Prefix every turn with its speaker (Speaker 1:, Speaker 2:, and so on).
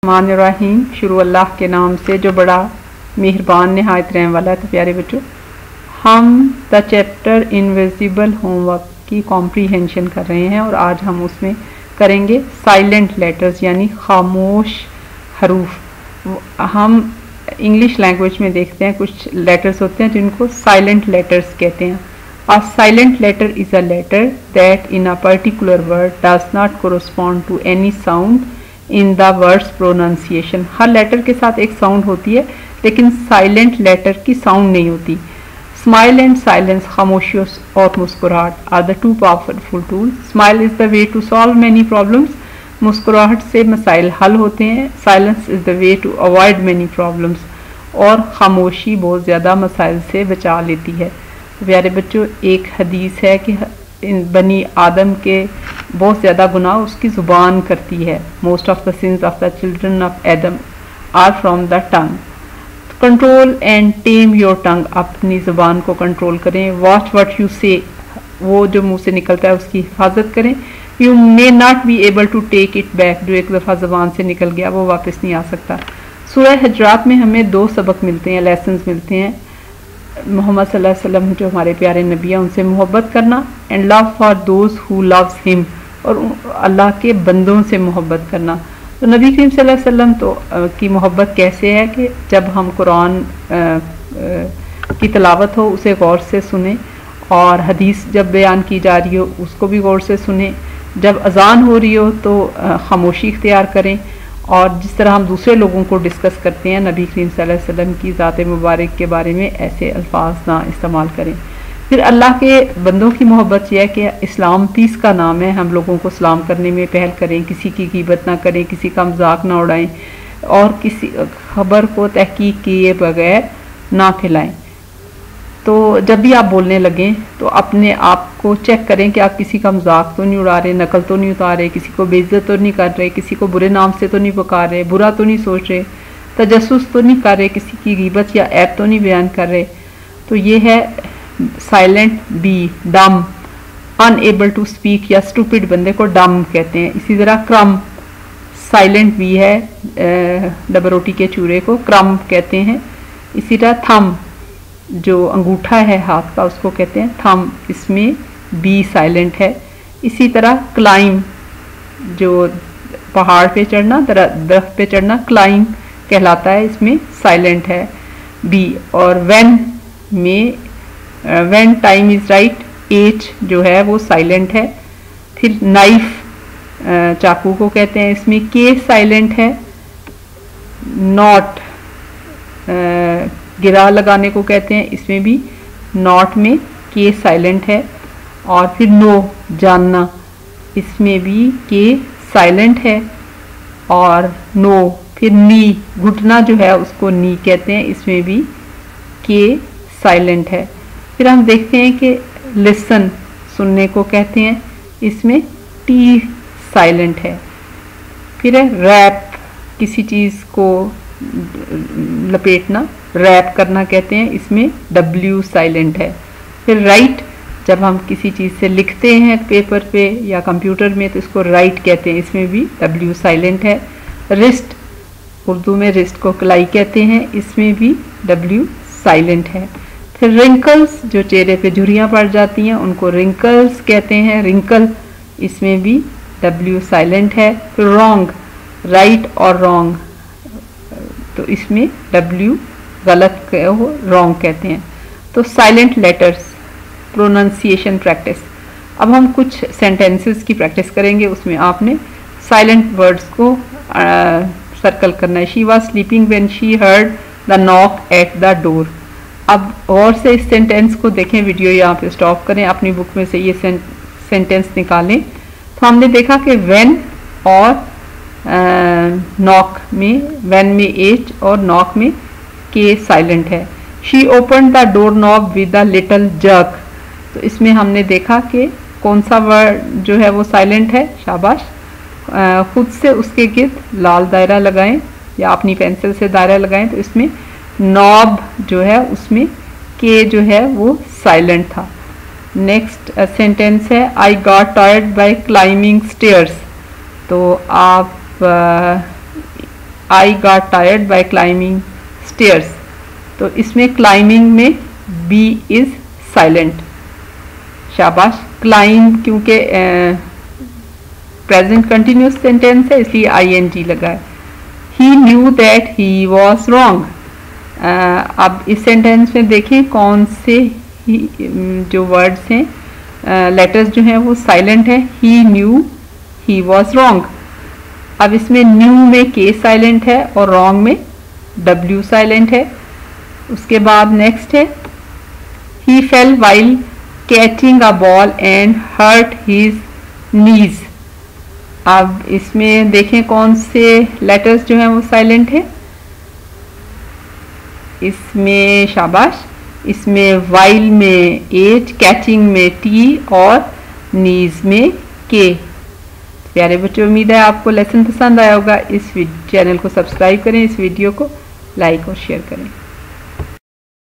Speaker 1: रहमान शुरू अल्लाह के नाम से जो बड़ा मेहरबान नहायत रहने वाला है। तो प्यारे बच्चों, हम द चैप्टर इनविजिबल होमवर्क की कॉम्प्रीहेंशन कर रहे हैं और आज हम उसमें करेंगे साइलेंट लेटर्स यानी खामोश हरूफ। हम इंग्लिश लैंग्वेज में देखते हैं कुछ लेटर्स होते हैं जिनको साइलेंट लेटर्स कहते हैं। A silent letter is a letter that in a particular word does not correspond to any sound in the word's pronunciation। हर लेटर के साथ एक साउंड होती है लेकिन साइलेंट लेटर की साउंड नहीं होती। स्माइल एंड साइलेंस, खामोशी और मुस्कुराहट are the two powerful tools. Smile is the way to solve many problems. मुस्कुराहट से मसाइल हल होते हैं। Silence is the way to avoid many problems. और खामोशी बहुत ज़्यादा मसाइल से बचा लेती है। प्यारे बच्चों, एक हदीस है कि इन बनी आदम के बहुत ज़्यादा गुनाह उसकी ज़ुबान करती है। Most of the sins of the children of Adam are from the tongue. Control and tame your tongue, अपनी ज़ुबान को कंट्रोल करें। वॉच व्हाट यू से, वो जो मुंह से निकलता है उसकी हिफाजत करें। You may not be able to take it back, जो एक दफ़ा ज़ुबान से निकल गया वो वापस नहीं आ सकता। सूरह हुजरात में हमें दो सबक मिलते हैं, लेसन्स मिलते हैं। मोहम्मद सल्लल्लाहु अलैहि वसल्लम जो हमारे प्यारे नबी हैं उनसे मोहब्बत करना, and love for those who loves him, और अल्लाह के बंदों से मोहब्बत करना। तो नबी करीम सल्लल्लाहु अलैहि वसल्लम तो की मोहब्बत कैसे है कि जब हम कुरान की तिलावत हो उसे गौर से सुने, और हदीस जब बयान की जा रही हो उसको भी गौर से सुने। जब अजान हो रही हो तो खामोशी इख्तियार करें, और जिस तरह हम दूसरे लोगों को डिस्कस करते हैं नबी करीम सल्लल्लाहु अलैहि वसल्लम की ज़ात मुबारक के बारे में ऐसे अल्फाज ना इस्तेमाल करें। फिर अल्लाह के बंदों की मोहब्बत यह है कि इस्लाम पीस का नाम है, हम लोगों को सलाम करने में पहल करें, किसी की ग़ीबत ना करें, किसी का मजाक ना उड़ाएं, और किसी खबर को तहकीक किए बगैर ना फैलाएं। तो जब भी आप बोलने लगें तो अपने आप को चेक करें कि आप किसी का मजाक तो नहीं उड़ा रहे, नकल तो नहीं उतार रहे, किसी को बेइज्जत तो नहीं कर रहे, किसी को बुरे नाम से तो नहीं पुकार रहे, बुरा तो नहीं सोच रहे, तजस्सुस तो नहीं कर रहे, किसी की ग़ीबत या ऐब तो नहीं बयान कर रहे। तो ये है silent B, dumb, unable to speak या स्टूपिड बंदे को डम कहते हैं। इसी तरह क्रम, साइलेंट बी है, डबल रोटी के चूरे को क्रम कहते हैं। इसी तरह थम, जो अंगूठा है हाथ का उसको कहते हैं थम, इसमें बी साइलेंट है। इसी तरह क्लाइम, जो पहाड़ पे चढ़ना, दरख्त पे चढ़ना क्लाइम कहलाता है, इसमें साइलेंट है बी। और व्हेन में when time is right, H जो है वो साइलेंट है। फिर नाइफ, चाकू को कहते हैं, इसमें के साइलेंट है। नॉट, गिरा लगाने को कहते हैं, इसमें भी नॉट में के साइलेंट है। और फिर नो, जानना, इसमें भी के साइलेंट है और नो। फिर नी, घुटना जो है उसको नी कहते हैं, इसमें भी के साइलेंट है। फिर हम देखते हैं कि लिसन, सुनने को कहते हैं, इसमें टी साइलेंट है। फिर है रैप, किसी चीज़ को लपेटना, रैप करना कहते हैं, इसमें डब्ल्यू साइलेंट है। फिर राइट, जब हम किसी चीज़ से लिखते हैं पेपर पे या कंप्यूटर में तो इसको राइट कहते हैं, इसमें भी डब्ल्यू साइलेंट है। रिस्ट, उर्दू में रिस्ट को कलाई कहते हैं, इसमें भी डब्ल्यू साइलेंट है। फिर रिंकल्स, जो चेहरे पे झुर्रियाँ पड़ जाती हैं उनको रिंकल्स कहते हैं, रिंकल, इसमें भी डब्ल्यू साइलेंट है। फिर रॉन्ग, राइट और रॉन्ग, तो इसमें डब्ल्यू गलत हो रॉन्ग कहते हैं। तो साइलेंट लेटर्स, प्रोनाउंसिएशन प्रैक्टिस। अब हम कुछ सेंटेंसेस की प्रैक्टिस करेंगे, उसमें आपने साइलेंट वर्ड्स को सर्कल करना है। She was sleeping when she heard the knock at the door. अब और से इस सेंटेंस को देखें, वीडियो यहाँ पे स्टॉप करें, अपनी बुक में से ये सेंटेंस निकालें। तो हमने देखा कि व्हेन और नॉक में, व्हेन में एच और नॉक में के साइलेंट है। She open the door knob with a little jerk, तो इसमें हमने देखा कि कौन सा वर्ड जो है वो साइलेंट है, शाबाश। खुद से उसके गिर्द लाल दायरा लगाएं या अपनी पेंसिल से दायरा लगाएं, तो इसमें नॉब जो है उसमें के जो है वो साइलेंट था। नेक्स्ट सेंटेंस है I got tired by climbing stairs, तो आप I got tired by climbing stairs. तो इसमें क्लाइंबिंग में बी इज साइलेंट। शाबाश। क्लाइंब क्योंकि प्रेजेंट कंटिन्यूस सेंटेंस है इसलिए ING लगा है। He knew that he was wrong. अब इस सेंटेंस में देखें कौन से जो वर्ड्स हैं, लेटर्स जो हैं वो साइलेंट है। He knew, he was wrong. अब इसमें न्यू में K साइलेंट है और रॉन्ग में W साइलेंट है। उसके बाद नेक्स्ट है he fell while catching a ball and hurt his knees. अब इसमें देखें कौन से लेटर्स जो हैं वो साइलेंट है। इसमें शाबाश, इसमें वाइल में H, कैचिंग में T और नीज में K। प्यारे बच्चों, उम्मीद है आपको लेसन पसंद आया होगा। इस चैनल को सब्सक्राइब करें, इस वीडियो को लाइक और शेयर करें।